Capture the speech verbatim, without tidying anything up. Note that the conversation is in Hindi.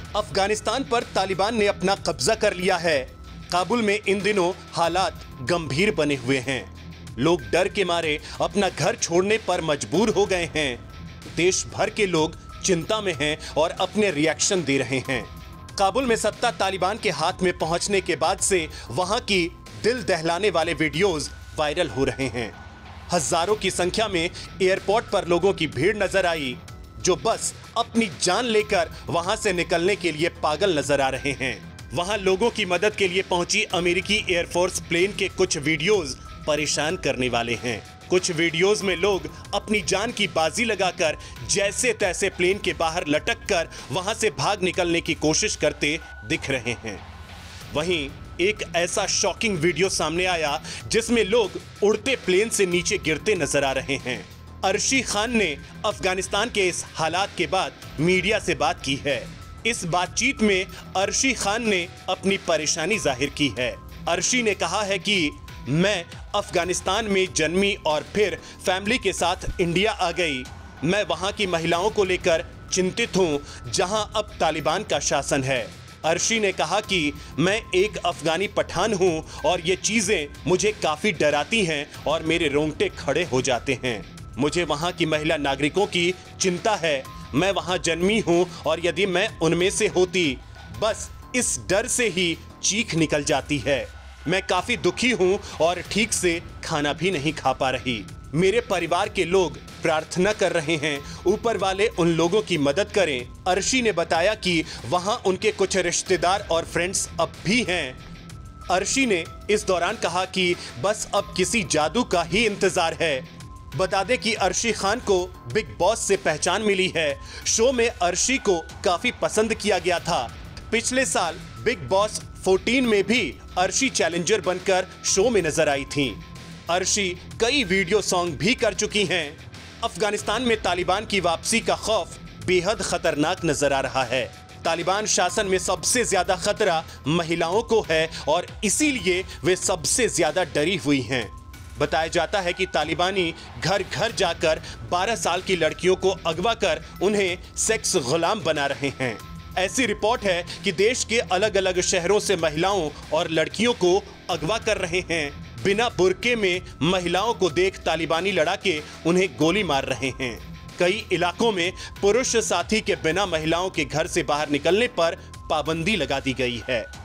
अफगानिस्तान पर तालिबान ने अपना कब्जा कर लिया है। काबुल में इन दिनों हालात गंभीर बने हुए हैं। लोग डर के मारे अपना घर छोड़ने पर मजबूर हो गए हैं। देश भर के लोग चिंता में हैं और अपने रिएक्शन दे रहे हैं। काबुल में सत्ता तालिबान के हाथ में पहुंचने के बाद से वहां की दिल दहलाने वाले वीडियोस वायरल हो रहे हैं। हजारों की संख्या में एयरपोर्ट पर लोगों की भीड़ नजर आई, जो बस अपनी जान लेकर वहां से निकलने के लिए पागल नजर आ रहे हैं। वहां लोगों की मदद के लिए पहुंची अमेरिकी एयरफोर्स प्लेन के कुछ वीडियोस परेशान करने वाले हैं। कुछ वीडियोस में लोग अपनी जान की बाजी लगाकर जैसे तैसे प्लेन के बाहर लटक कर वहां से भाग निकलने की कोशिश करते दिख रहे हैं। वहीं एक ऐसा शॉकिंग वीडियो सामने आया जिसमें लोग उड़ते प्लेन से नीचे गिरते नजर आ रहे हैं। अर्शी खान ने अफगानिस्तान के इस हालात के बाद मीडिया से बात की है। इस बातचीत में अर्शी खान ने अपनी परेशानी जाहिर की है। अर्शी ने कहा है कि मैं अफगानिस्तान में जन्मी और फिर फैमिली के साथ इंडिया आ गई। मैं वहां की महिलाओं को लेकर चिंतित हूं, जहां अब तालिबान का शासन है। अर्शी ने कहा कि मैं एक अफगानी पठान हूं और ये चीजें मुझे काफी डराती हैं और मेरे रोंगटे खड़े हो जाते हैं। मुझे वहां की महिला नागरिकों की चिंता है। मैं वहां जन्मी हूं और यदि मैं उनमें से होती, बस इस डर से ही चीख निकल जाती है। मैं काफी दुखी हूं और ठीक से खाना भी नहीं खा पा रही। मेरे परिवार के लोग प्रार्थना कर रहे हैं, ऊपर वाले उन लोगों की मदद करें। अर्शी ने बताया कि वहां उनके कुछ रिश्तेदार और फ्रेंड्स अब भी हैं। अर्शी ने इस दौरान कहा कि बस अब किसी जादू का ही इंतजार है। बता दें कि अर्शी खान को बिग बॉस से पहचान मिली है। शो में अर्शी को काफी पसंद किया गया था। पिछले साल बिग बॉस चौदह में भी अर्शी चैलेंजर बनकर शो में नजर आई थीं। अर्शी कई वीडियो सॉन्ग भी कर चुकी हैं। अफगानिस्तान में तालिबान की वापसी का खौफ बेहद खतरनाक नजर आ रहा है। तालिबान शासन में सबसे ज्यादा खतरा महिलाओं को है और इसीलिए वे सबसे ज्यादा डरी हुई हैं। बताया जाता है कि तालिबानी घर घर जाकर बारह साल की लड़कियों को अगवा कर उन्हें सेक्स गुलाम बना रहे हैं। ऐसी रिपोर्ट है कि देश के अलग अलग शहरों से महिलाओं और लड़कियों को अगवा कर रहे हैं। बिना बुर्के में महिलाओं को देख तालिबानी लड़ाके उन्हें गोली मार रहे हैं। कई इलाकों में पुरुष साथी के बिना महिलाओं के घर से बाहर निकलने पर पाबंदी लगा दी गई है।